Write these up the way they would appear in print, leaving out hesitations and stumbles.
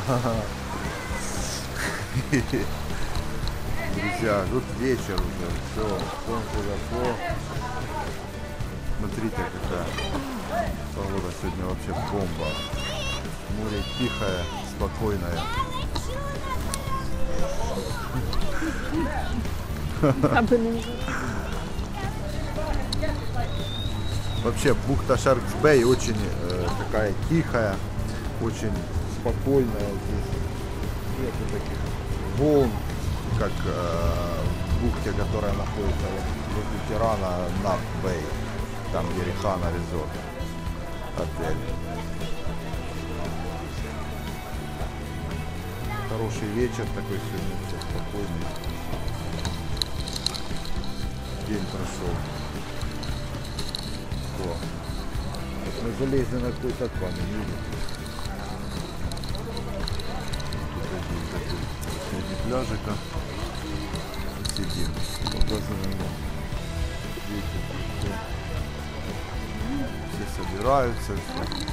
Друзья, тут вечер уже, все, солнце зашло. Смотрите, какая погода сегодня, вообще бомба. Море тихое, спокойное. Вообще бухта Шаркс-Бэй очень такая тихая, очень спокойная. Здесь нет таких волн, как в бухте, которая находится возле Тирана, Нарт-Бэй, там где Рихана Резорт отель. Хороший вечер такой сегодня, все спокойный. День прошел. Мы залезли на какой-то камень, видите? Тут один такой среди пляжика. Сидим, показываем вам. Видите, все собираются, все.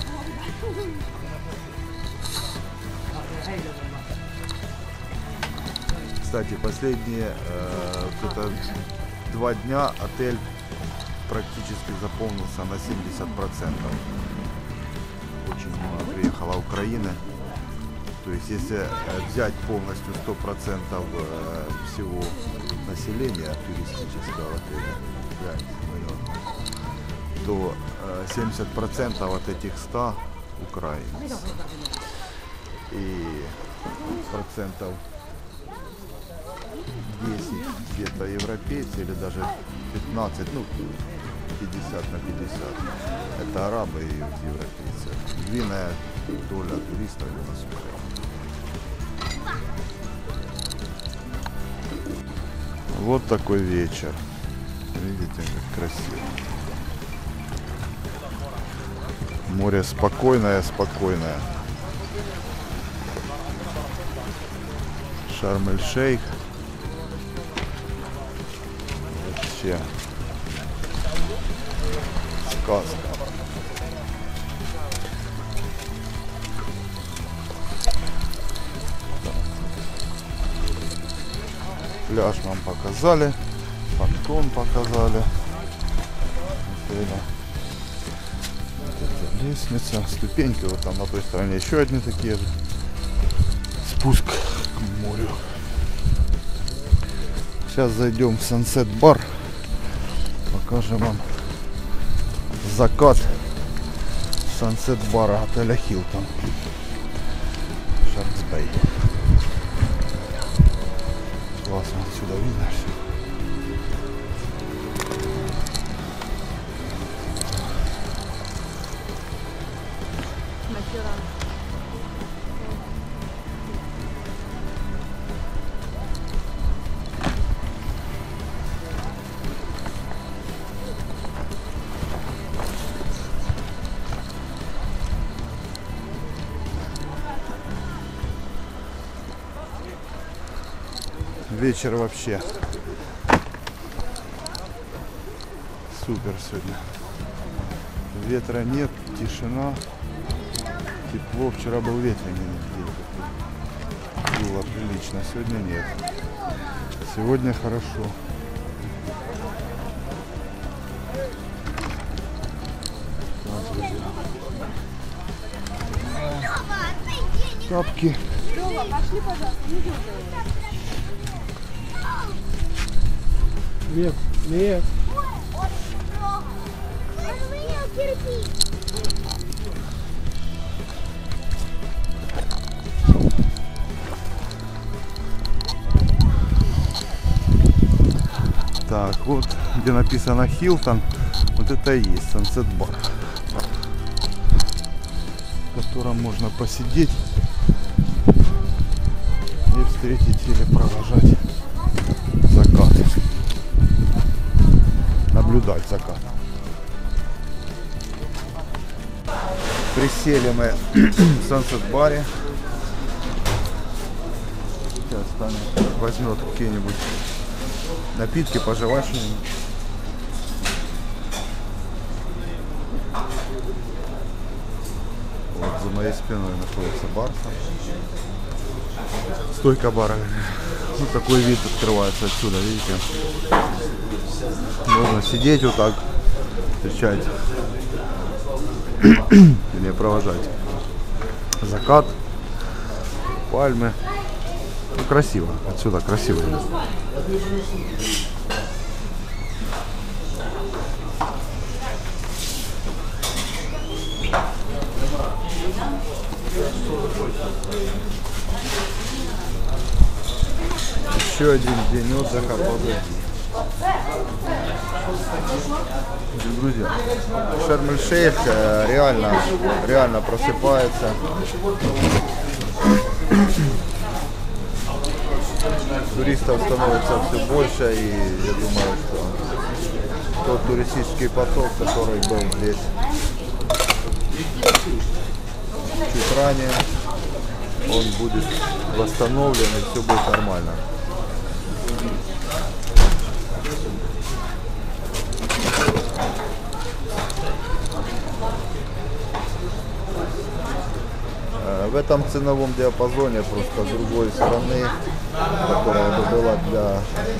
Кстати, последние где-то 2 дня отель практически заполнился на 70%. Очень много приехало Украины. То есть если взять полностью 100% всего населения туристического отеля, 5 миллионов, то 70% от этих 100 украинцев. И процентов 10 где-то европейцы или даже 15, ну 50 на 50. Это арабы и европейцы. Львиная доля туристов у нас в Украине. Вот такой вечер. Видите, как красиво. Море спокойное, спокойное. Шарм-эль-Шейх. Вообще сказка. Пляж нам показали, понтон показали. Вот эта лестница, ступеньки, вот там на той стороне еще одни такие же. Спуск к морю. Сейчас зайдем в Sunset Bar, покажем вам закат Sunset бара отеля Hilton Шаркс-Бэй. Классно, отсюда видно все. Вечер вообще супер сегодня. Ветра нет, тишина, тепло. Вчера был ветреный день, было прилично, сегодня нет. Сегодня хорошо. Тапки. Пошли, пожалуйста, не дергай. Нет, нет. Так, вот где написано Hilton, вот это и есть Sunset Bar, в котором можно посидеть и встретить или провожать закат. Наблюдать закат. Присели мы в Sunset баре. Сейчас Таня возьмет какие-нибудь напитки, пожевать что-нибудь. Вот за моей спиной находится барса. Стойка бара. Вот такой вид открывается отсюда, видите. Можно сидеть вот так, встречать или провожать закат, пальмы. Ну, красиво, отсюда красиво. Еще один день отдыха позади. Друзья, Шарм-эль-Шейх реально просыпается. Туристов становится все больше, и я думаю, что тот туристический поток, который был здесь чуть ранее, он будет восстановлен, и все будет нормально. В этом ценовом диапазоне, просто с другой стороны, которая бы была для,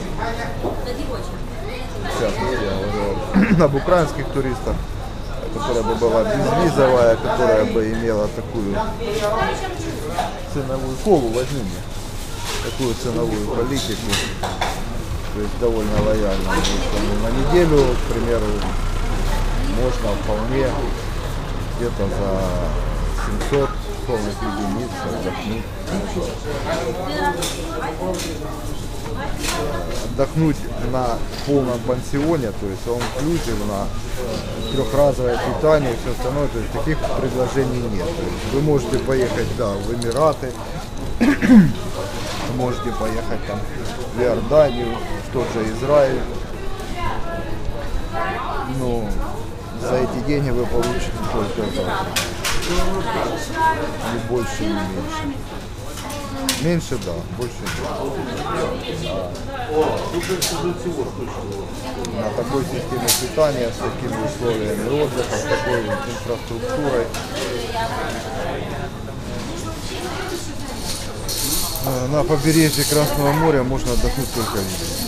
сейчас я говорю, об украинских туристах, которая бы была безвизовая, которая бы имела такую ценовую колу, возьми мне, такую ценовую политику, то есть довольно лояльно. На неделю, к примеру, можно вполне где-то за 700 полных единиц отдохнуть на полном пансионе, то есть он инклюзив на трехразовое питание и все остальное, то есть таких предложений нет. То есть вы можете поехать, да, в Эмираты, можете поехать там в Иорданию, в тот же Израиль, но за эти деньги вы получите только завтрак. Ни больше, ни меньше. Меньше, да, больше нет. На такой системе питания, с такими условиями отдыха, с такой инфраструктурой. На побережье Красного моря можно отдохнуть только здесь.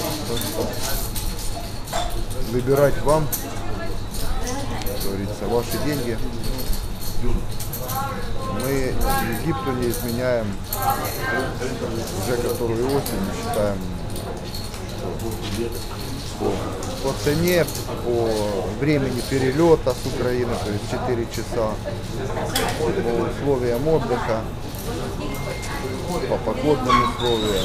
Выбирать вам, как говорится, ваши деньги. Мы Египту не изменяем уже которую осень, считаем по цене, по времени перелета с Украины, то есть 4 часа, по условиям отдыха, по погодным условиям,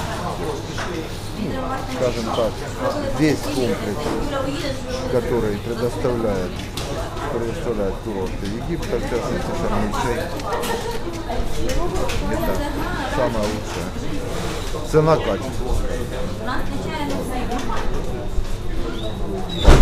скажем так, весь комплекс, который предоставляет курорты Египта, в частности Шарм-эль-Шейх, это самое лучшее. Цена-качество.